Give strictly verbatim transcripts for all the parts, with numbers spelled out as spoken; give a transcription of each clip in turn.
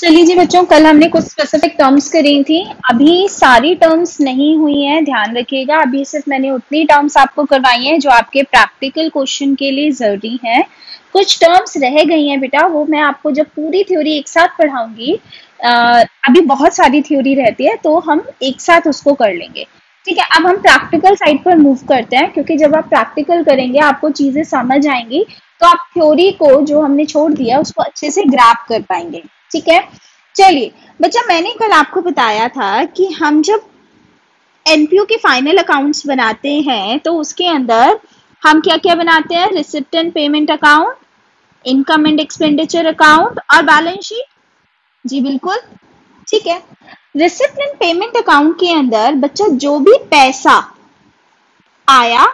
चलिए जी बच्चों, कल हमने कुछ स्पेसिफिक टर्म्स करी थी। अभी सारी टर्म्स नहीं हुई हैं, ध्यान रखिएगा। अभी सिर्फ मैंने उतनी टर्म्स आपको करवाई हैं जो आपके प्रैक्टिकल क्वेश्चन के लिए जरूरी हैं। कुछ टर्म्स रह गई हैं बेटा, वो मैं आपको जब पूरी थ्योरी एक साथ पढ़ाऊंगी, अभी बहुत सारी थ्योरी रहती है तो हम एक साथ उसको कर लेंगे। ठीक है, अब हम प्रैक्टिकल साइड पर मूव करते हैं, क्योंकि जब आप प्रैक्टिकल करेंगे आपको चीजें समझ आएंगी, तो आप थ्योरी को जो हमने छोड़ दिया उसको अच्छे से ग्रैब कर पाएंगे। ठीक है, चलिए बच्चा, मैंने कल आपको बताया था कि हम जब एनपीओ के फाइनल अकाउंट्स बनाते हैं तो उसके अंदर हम क्या क्या बनाते हैं? Receipt and payment account, income and expenditure account और बैलेंस शीट। जी बिल्कुल, ठीक है। रिसिप्ट एंड पेमेंट अकाउंट के अंदर बच्चा जो भी पैसा आया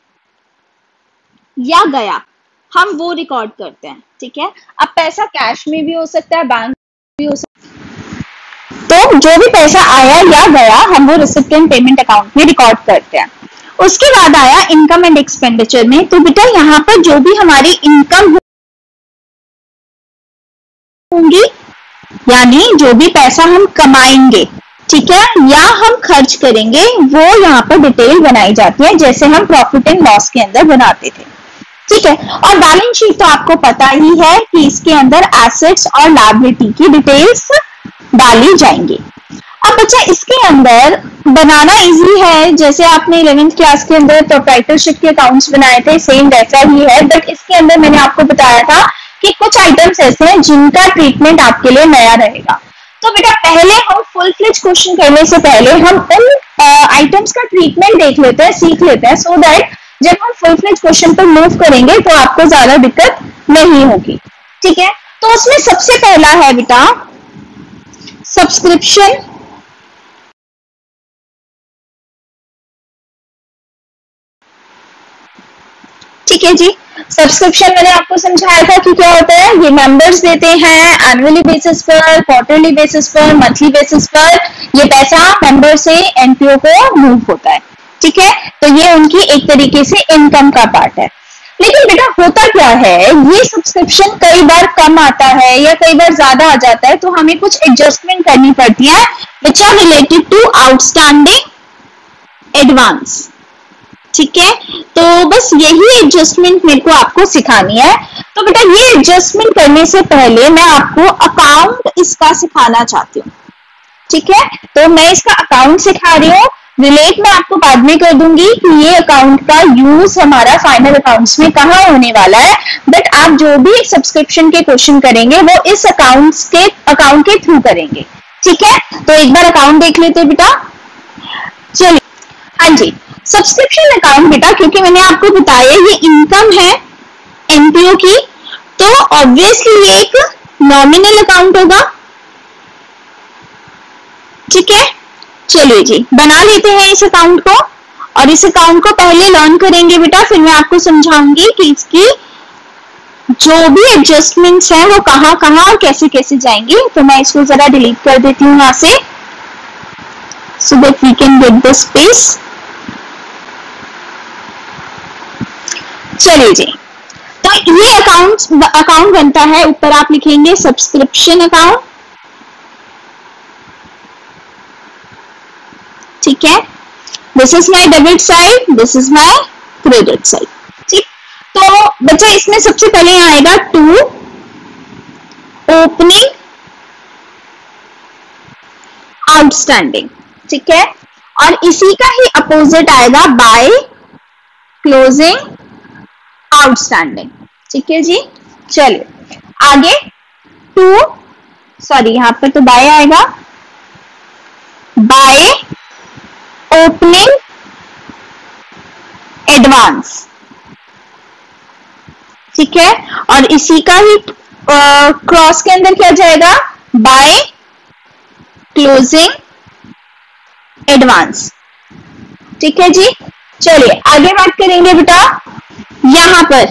या गया हम वो रिकॉर्ड करते हैं। ठीक है, अब पैसा कैश में भी हो सकता है, बैंक भी हो सकता है, तो जो भी पैसा आया या गया हम वो रिसिप्ट एंड पेमेंट अकाउंट में रिकॉर्ड करते हैं। उसके बाद आया इनकम एंड एक्सपेंडिचर में, तो बेटा यहाँ पर जो भी हमारी इनकम होंगी, यानी जो भी पैसा हम कमाएंगे, ठीक है, या हम खर्च करेंगे, वो यहाँ पर डिटेल बनाई जाती है, जैसे हम प्रॉफिट एंड लॉस के अंदर बनाते थे। ठीक है, और बैलेंस शीट तो आपको पता ही है कि इसके अंदर एसेट्स और लायबिलिटी की डिटेल्स डाली जाएंगी। अब बच्चा इसके अंदर बनाना इजी है, जैसे आपने इलेवेंथ क्लास के अंदर प्रोप्राइटरशिप के अकाउंट्स बनाए थे, सेम वैसा ही है। बट इसके अंदर मैंने आपको बताया था कि कुछ आइटम्स ऐसे हैं जिनका ट्रीटमेंट आपके लिए नया रहेगा। तो बेटा पहले हम फुल फ्लेज क्वेश्चन करने से पहले हम उन आइटम्स का ट्रीटमेंट देख लेते हैं, सीख लेते हैं, सो दैट जब हम फुल फ्लेज क्वेश्चन पर मूव करेंगे तो आपको ज्यादा दिक्कत नहीं होगी। ठीक है, तो उसमें सबसे पहला है बेटा सब्सक्रिप्शन। ठीक है जी, सब्सक्रिप्शन मैंने आपको समझाया था कि क्या होता है। ये मेंबर्स देते हैं एनुअली बेसिस पर, क्वार्टरली बेसिस पर, मंथली बेसिस पर, ये पैसा मेंबर से एनपीओ को मूव होता है। ठीक है, तो ये उनकी एक तरीके से इनकम का पार्ट है। लेकिन बेटा होता क्या है, ये सब्सक्रिप्शन कई बार कम आता है या कई बार ज्यादा आ जाता है, तो हमें कुछ एडजस्टमेंट करनी पड़ती है which are related to outstanding advance. ठीक है, तो बस यही एडजस्टमेंट मेरे को आपको सिखानी है। तो बेटा ये एडजस्टमेंट करने से पहले मैं आपको अकाउंट इसका सिखाना चाहती हूँ। ठीक है, तो मैं इसका अकाउंट सिखा रही हूँ, रिलेट मैं आपको बाद में कर दूंगी कि ये अकाउंट का यूज हमारा फाइनल अकाउंट्स में कहाँ होने वाला है। बट आप जो भी सब्सक्रिप्शन के क्वेश्चन करेंगे वो इस अकाउंट्स के अकाउंट के थ्रू करेंगे। ठीक है, तो एक बार अकाउंट देख लेते हैं बेटा। चलिए, हाँ जी, सब्सक्रिप्शन अकाउंट बेटा, क्योंकि मैंने आपको बताया ये इनकम है एनपीओ की, तो ऑब्वियसली ये एक नॉमिनल अकाउंट होगा। ठीक है, चलिए जी बना लेते हैं इस अकाउंट को, और इस अकाउंट को पहले लर्न करेंगे बेटा, फिर मैं आपको समझाऊंगी कि इसकी जो भी एडजस्टमेंट्स हैं वो कहाँ कहाँ और कैसे कैसे जाएंगी। तो मैं इसको जरा डिलीट कर देती हूँ यहाँ से, so that we can get the space. चलिए जी, तो ये अकाउंट अकाउंट बनता है, ऊपर आप लिखेंगे सब्सक्रिप्शन अकाउंट। ठीक है, this is my debit side, this is my credit side. ठीक, तो बच्चा इसमें सबसे पहले आएगा टू ओपनिंग आउटस्टैंडिंग। ठीक है, और इसी का ही अपोजिट आएगा बाय क्लोजिंग आउटस्टैंडिंग। ठीक है जी, चलिए आगे टू, सॉरी यहां पर तो बाय आएगा, बाय ओपनिंग एडवांस। ठीक है, और इसी का ही क्रॉस के अंदर क्या जाएगा, बाय क्लोजिंग एडवांस। ठीक है जी, चलिए आगे बात करेंगे बेटा। यहां पर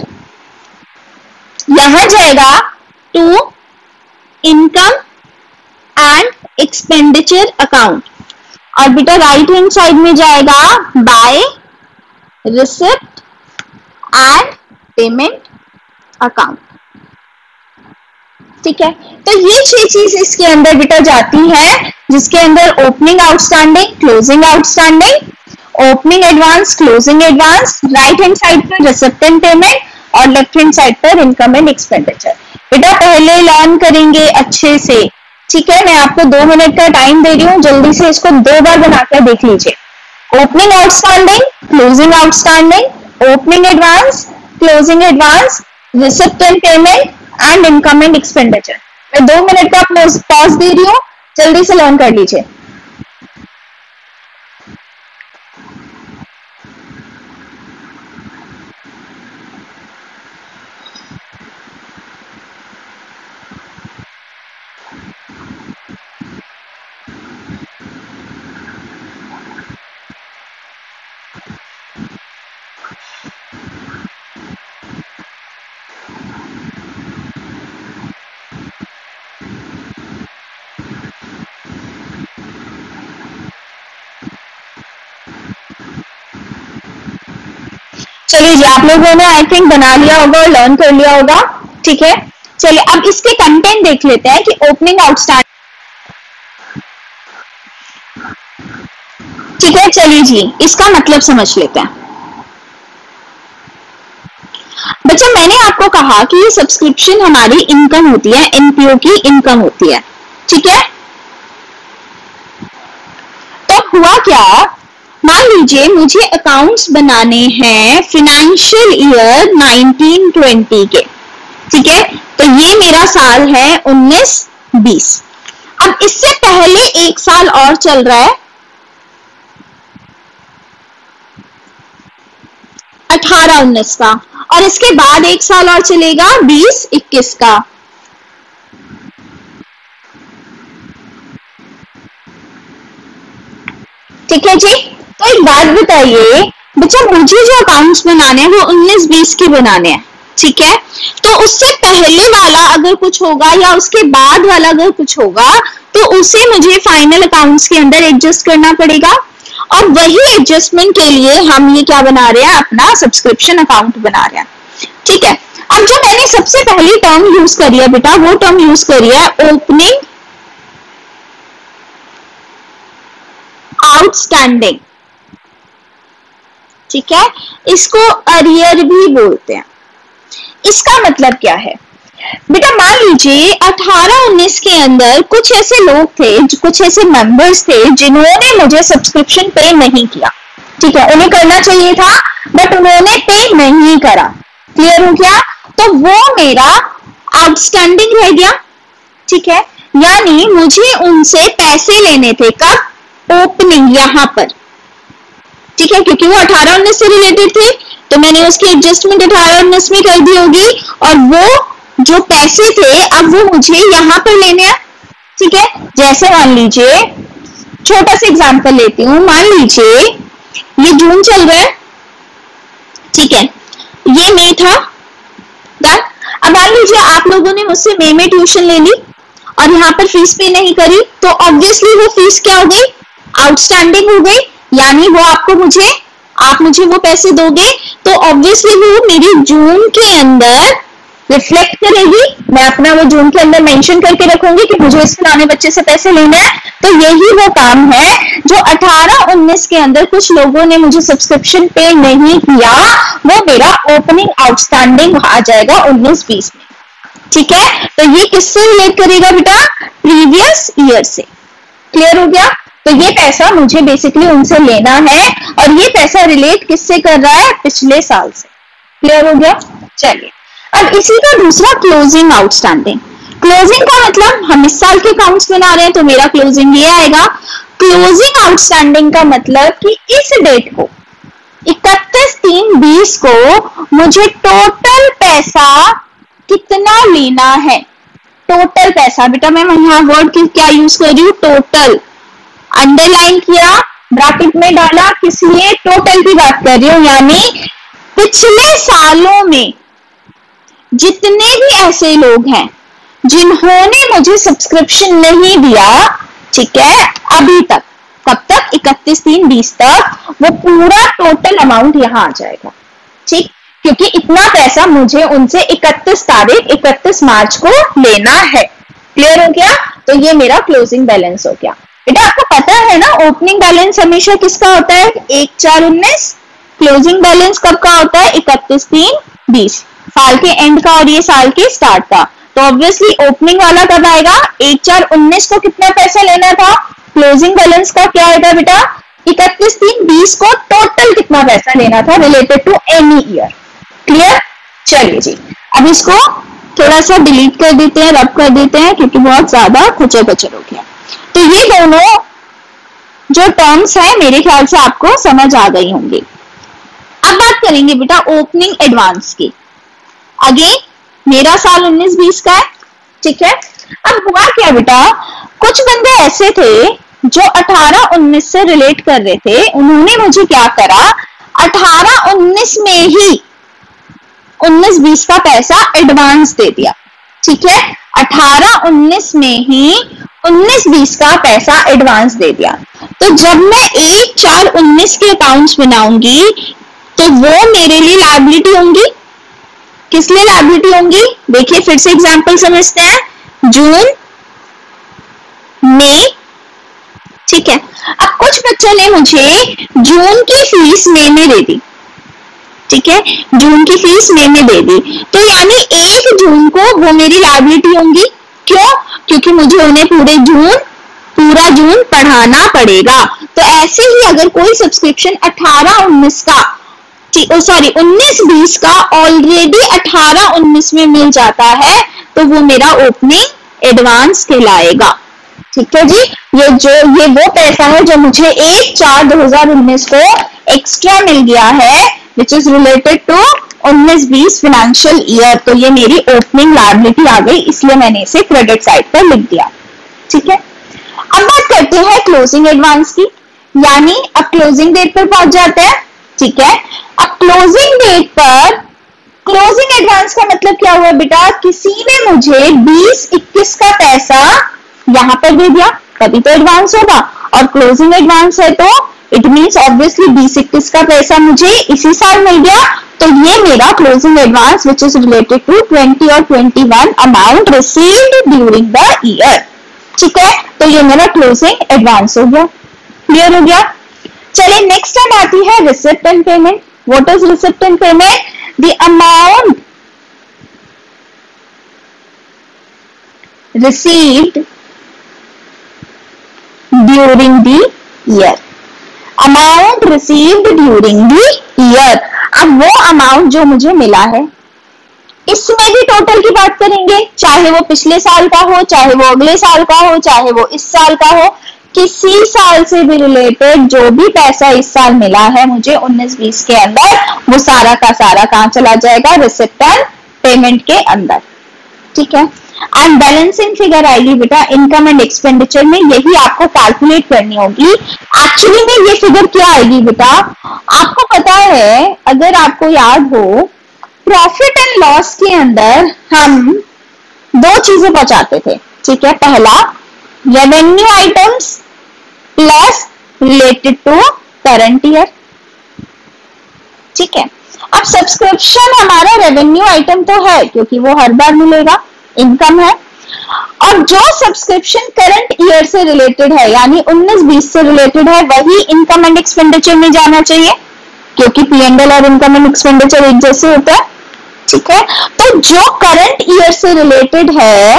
यहां जाएगा to income and expenditure account, और बेटा राइट हैंड साइड में जाएगा by receipt and payment account. ठीक है, तो ये छह चीज इसके अंदर बेटा जाती है, जिसके अंदर opening outstanding, closing outstanding, opening advance, closing advance, right hand side पर रिसिप्टेंट पेमेंट और लेफ्ट हैंड साइड पर इनकम एंड एक्सपेंडिचर। बेटा पहले लर्न करेंगे अच्छे से, ठीक है। मैं आपको दो मिनट का टाइम दे रही हूँ, जल्दी से इसको दो बार बनाकर देख लीजिए। Opening outstanding, closing outstanding, opening advance, closing advance, receipt and payment and income and expenditure. मैं दो मिनट का पॉज दे रही हूँ, जल्दी से लर्न कर लीजिए। चलिए जी, आप लोगों ने आई थिंक बना लिया होगा और लर्न कर लिया होगा, ठीक है। चलिए अब इसके कंटेंट देख लेते हैं कि ओपनिंग आउटस्टैंडिंग, ठीक है। चलिए जी, इसका मतलब समझ लेते हैं। बच्चा मैंने आपको कहा कि ये सब्सक्रिप्शन हमारी इनकम होती है, एनपीओ की इनकम होती है, ठीक है। तो हुआ क्या, मान लीजिए मुझे अकाउंट्स बनाने हैं फाइनेंशियल ईयर नाइनटीन ट्वेंटी के, ठीक है। तो ये मेरा साल है उन्नीस बीस। अब इससे पहले एक साल और चल रहा है अठारह उन्नीस का, और इसके बाद एक साल और चलेगा बीस इक्कीस का। ठीक है जी। तो एक बात बताइए बच्चा, मुझे जो अकाउंट्स बनाने हैं वो उन्नीस बीस के बनाने हैं, ठीक है। तो उससे पहले वाला अगर कुछ होगा या उसके बाद वाला अगर कुछ होगा तो उसे मुझे फाइनल अकाउंट्स के अंदर एडजस्ट करना पड़ेगा, और वही एडजस्टमेंट के लिए हम ये क्या बना रहे हैं, अपना सब्सक्रिप्शन अकाउंट बना रहे हैं, ठीक है। अब जो मैंने सबसे पहली टर्म यूज करी है बेटा, वो टर्म यूज करी है ओपनिंग आउटस्टैंडिंग, ठीक है। इसको अरियर भी बोलते हैं। इसका मतलब क्या है बेटा, मान लीजिए अठारह उन्नीस के अंदर कुछ ऐसे लोग थे, कुछ ऐसे मेंबर्स थे जिन्होंने मुझे सब्सक्रिप्शन पे नहीं किया, ठीक है। उन्हें करना चाहिए था बट उन्होंने पे नहीं करा, क्लियर हो गया। तो वो मेरा आउटस्टैंडिंग रह गया, ठीक है। यानी मुझे उनसे पैसे लेने थे, कब, ओपनिंग यहां पर, ठीक है, क्योंकि वो अठारह उन्नीस से रिलेटेड थे तो मैंने उसकी एडजस्टमेंट अठारह उन्नीस में कर दी होगी, और वो जो पैसे थे अब वो मुझे यहां पर लेने हैं, ठीक है। जैसे मान लीजिए छोटा सा एग्जांपल लेती हूं, मान लीजिए ये जून चल रहा है, ठीक है, ये मई था, डन। अब मान लीजिए आप लोगों ने मुझसे मई में ट्यूशन ले ली और यहाँ पर फीस पे नहीं करी, तो ऑब्वियसली वो फीस क्या हो गई, आउटस्टैंडिंग हो गई। यानी वो आपको मुझे आप मुझे वो पैसे दोगे तो ऑब्वियसली वो मेरी जून के अंदर रिफ्लेक्ट करेगी। मैं अपना वो जून के अंदर मेंशन करके रखूंगी कि मुझे इस फलाने बच्चे से पैसे लेने हैं। तो यही वो काम है जो अठारह उन्नीस के अंदर कुछ लोगों ने मुझे सब्सक्रिप्शन पे नहीं किया, वो मेरा ओपनिंग आउटस्टैंडिंग आ जाएगा उन्नीस बीस में, ठीक है। तो ये किससे रिलेट करेगा बेटा, प्रीवियस ईयर से, क्लियर हो गया। तो ये पैसा मुझे बेसिकली उनसे लेना है, और ये पैसा रिलेट किससे कर रहा है, पिछले साल से, क्लियर हो गया। चलिए अब इसी का दूसरा क्लोजिंग आउटस्टैंडिंग। क्लोजिंग का मतलब हम इस साल के अकाउंट्स बना रहे हैं तो मेरा क्लोजिंग ये आएगा। क्लोजिंग आउटस्टैंडिंग का मतलब कि इस डेट को इकतीस तीन बीस को मुझे टोटल पैसा कितना लेना है, टोटल पैसा। बेटा मैं यहाँ वर्ड की क्या यूज कर रही हूँ, टोटल, अंडरलाइन किया, ब्रैकेट में डाला, किस लिए, टोटल की बात कर रही हूं। यानी पिछले सालों में जितने भी ऐसे लोग हैं जिन्होंने मुझे सब्सक्रिप्शन नहीं दिया, ठीक है, अभी तक, कब तक, इकतीस तीन बीस तक, वो पूरा टोटल अमाउंट यहां आ जाएगा, ठीक। क्योंकि इतना पैसा मुझे उनसे इकतीस तारीख इकतीस मार्च को लेना है। क्लियर हो गया? तो ये मेरा क्लोजिंग बैलेंस हो गया। बेटा आपको पता है ना ओपनिंग बैलेंस हमेशा किसका होता है? एक चार उन्नीस। क्लोजिंग बैलेंस कब का होता है? इकतीस तीन बीस, साल के एंड का और ये साल के स्टार्ट का। तो ऑब्वियसली ओपनिंग वाला कब आएगा? एक चार उन्नीस को कितना पैसा लेना था? क्लोजिंग बैलेंस का क्या आएगा बेटा? इकतीस तीन बीस को टोटल कितना पैसा लेना था related to any year. Clear? चलिए जी, अब इसको थोड़ा सा डिलीट कर देते हैं, रब कर देते हैं, क्योंकि बहुत ज्यादा खुचर बचर हो गया। तो ये दोनों जो टर्म्स है मेरे ख्याल से आपको समझ आ गई होंगी। अब बात करेंगे बेटा ओपनिंग एडवांस की। अगेन मेरा साल उन्नीस बीस का है, ठीक है। अब हुआ क्या बेटा, कुछ बंदे ऐसे थे जो अठारह उन्नीस से रिलेट कर रहे थे, उन्होंने मुझे क्या करा, अठारह उन्नीस में ही उन्नीस बीस का पैसा एडवांस दे दिया। ठीक है, अठारह उन्नीस में ही उन्नीस बीस का पैसा एडवांस दे दिया। तो जब मैं एक चार उन्नीस के अकाउंट्स बनाऊंगी तो वो मेरे लिए लायबिलिटी होंगी। किस लिए लायबिलिटी होंगी? देखिए फिर से एग्जांपल समझते हैं। जून, मई, ठीक है। अब कुछ बच्चों ने मुझे जून की फीस मई में दे दी, ठीक है, जून की फीस मई में दे दी, तो यानी एक जून को वो मेरी लायबिलिटी होंगी। क्यों? क्योंकि मुझे उन्हें पूरे जून पूरा जून पढ़ाना पड़ेगा। तो ऐसे ही अगर कोई सब्सक्रिप्शन अठारह उन्नीस का सॉरी उन्नीस बीस का ऑलरेडी अठारह उन्नीस में मिल जाता है तो वो मेरा ओपनिंग एडवांस कहलाएगा। ठीक है जी, ये जो ये वो पैसा है जो मुझे एक चार दो हजार उन्नीस को एक्स्ट्रा मिल गया है विच इज रिलेटेड टू उन्नीस बीस फाइनेंशियल ईयर। तो ये मेरी ओपनिंग लायबिलिटी आ गई, इसलिए मैंने इसे क्रेडिट साइड पर लिख दिया। ठीक है, अब बात करते हैं क्लोजिंग एडवांस की, यानी अब क्लोजिंग डेट पर पहुंच जाते हैं। ठीक है, अब क्लोजिंग डेट पर क्लोजिंग एडवांस का मतलब क्या हुआ बेटा, किसी ने मुझे बीस इक्कीस का पैसा यहां पर दे दिया तभी तो एडवांस होगा, और क्लोजिंग एडवांस है तो इट मींस ऑब्वियसली बीस इक्कीस का पैसा मुझे इसी साल मिल गया। तो ये मेरा closing advance which is related to twenty और twenty one amount received during the year. ठीक है, तो ये मेरा क्लोजिंग एडवांस हो गया। क्लियर हो गया? चलिए नेक्स्ट टाइम आती है receipt and payment. What is receipt and payment? The amount received during the year। Amount received during the year. अब वो अमाउंट जो मुझे मिला है, इसमें भी टोटल की बात करेंगे, चाहे वो पिछले साल का हो, चाहे वो अगले साल का हो, चाहे वो इस साल का हो, किसी साल से भी रिलेटेड जो भी पैसा इस साल मिला है मुझे उन्नीस बीस के अंदर, वो सारा का सारा कहां चला जाएगा? रिसिप्ट एंड पेमेंट के अंदर। ठीक है, एंड बैलेंसिंग फिगर आएगी बेटा इनकम एंड एक्सपेंडिचर में, यही आपको कैलकुलेट करनी होगी। एक्चुअली में ये फिगर क्या आएगी बेटा, आपको पता है, अगर आपको याद हो, प्रॉफिट एंड लॉस के अंदर हम दो चीजें पहुंचाते थे। ठीक है, पहला revenue items plus related to current year. ठीक है, अब सब्सक्रिप्शन हमारा रेवेन्यू आइटम तो है क्योंकि वो हर बार मिलेगा, इनकम है, और जो सब्सक्रिप्शन करंट ईयर से रिलेटेड है यानी उन्नीस बीस से रिलेटेड है वही इनकम एंड एक्सपेंडिचर में जाना चाहिए, क्योंकि पी एंड एल और इनकम एंड एक्सपेंडिचर एक जैसे होते हैं। ठीक है, तो जो करंट ईयर से रिलेटेड है,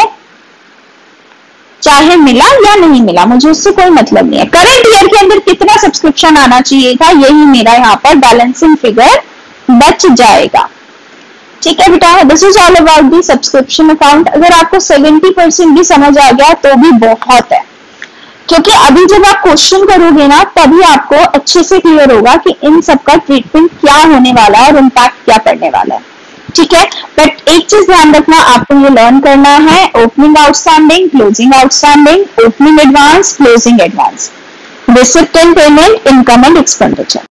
चाहे मिला या नहीं मिला, मुझे उससे कोई मतलब नहीं है, करंट ईयर के अंदर कितना सब्सक्रिप्शन आना चाहिए था, यही मेरा यहाँ पर बैलेंसिंग फिगर बच जाएगा। ठीक है बेटा, this is all about the subscription account. अगर आपको सत्तर परसेंट भी समझ आ गया तो भी बहुत है, क्योंकि अभी जब आप क्वेश्चन करोगे ना तभी आपको अच्छे से क्लियर होगा कि इन सब का ट्रीटमेंट क्या होने वाला है और इम्पैक्ट क्या पड़ने वाला है। ठीक है, बट एक चीज ध्यान रखना, आपको ये लर्न करना है opening outstanding, closing outstanding, opening advance, closing advance, receipt and payment, income and expenditure.